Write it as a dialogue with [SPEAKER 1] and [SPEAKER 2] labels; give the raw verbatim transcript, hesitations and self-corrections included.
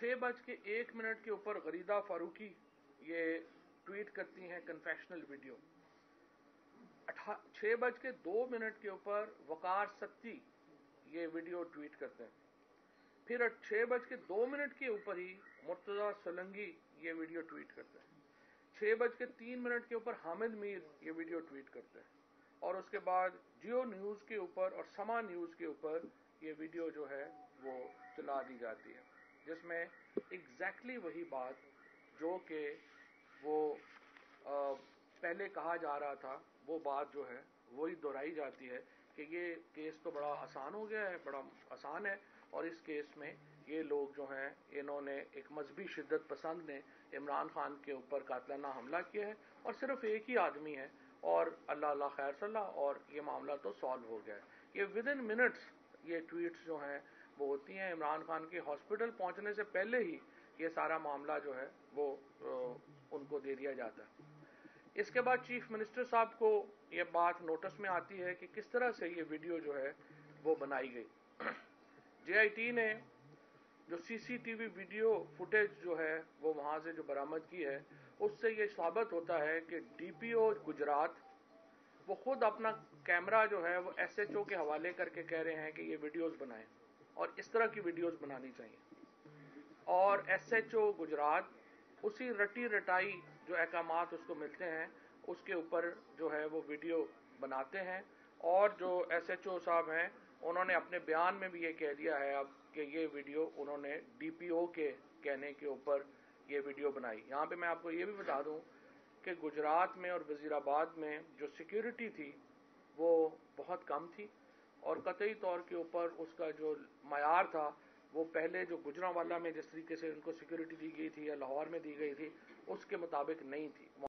[SPEAKER 1] छः बज के एक मिनट के ऊपर गरीदा फारूकी ये ट्वीट करती हैं कन्फेशनल वीडियो। छः बज के दो मिनट के ऊपर वकार सत्ती ये वीडियो ट्वीट करते हैं। फिर छः बज के दो मिनट के ऊपर ही मुर्तजा सोलंकी ये वीडियो ट्वीट करते हैं। छः बज के तीन मिनट के ऊपर हामिद मीर ये वीडियो ट्वीट करते हैं और उसके बाद जियो न्यूज़ के ऊपर और समा न्यूज़ के ऊपर ये वीडियो जो है वो चला दी जाती है, जिसमें एग्जैक्टली वही बात जो कि वो आ, पहले कहा जा रहा था वो बात जो है वही दोहराई जाती है कि ये केस तो बड़ा आसान हो गया है, बड़ा आसान है और इस केस में ये लोग जो हैं इन्होंने एक मजहबी शिद्दत पसंद ने इमरान खान के ऊपर कातलाना हमला किया है और सिर्फ एक ही आदमी है और अल्लाह अल्लाह खैर सल्लाह और ये मामला तो सॉल्व हो गया है। ये विद इन मिनट्स ये ट्वीट्स जो हैं वो होती हैं। इमरान खान के हॉस्पिटल पहुंचने से पहले ही ये सारा मामला जो है वो उनको दे दिया जाता है। इसके बाद चीफ मिनिस्टर साहब को ये बात नोटिस में आती है कि किस तरह से ये वीडियो जो है वो बनाई गई। जे आई टी ने जो C C T V video footage जो है वो वहां से जो बरामद की है उससे ये साबित होता है कि डी पी ओ गुजरात वो खुद अपना कैमरा जो है वो एस एच ओ के हवाले करके कह रहे हैं कि ये वीडियोस बनाएं और इस तरह की वीडियोस बनानी चाहिए। और एस एच ओ गुजरात उसी रटी रटाई जो अहकामात उसको मिलते हैं उसके ऊपर जो है वो वीडियो बनाते हैं। और जो एस एच ओ साहब हैं उन्होंने अपने बयान में भी ये कह दिया है अब कि ये वीडियो उन्होंने डी पी ओ के कहने के ऊपर ये वीडियो बनाई। यहाँ पे मैं आपको ये भी बता दूं कि गुजरात में और वजीराबाद में जो सिक्योरिटी थी वो बहुत कम थी और कतई तौर के ऊपर उसका जो मयार था वो पहले जो गुजरांवाला में जिस तरीके से उनको सिक्योरिटी दी गई थी या लाहौर में दी गई थी उसके मुताबिक नहीं थी।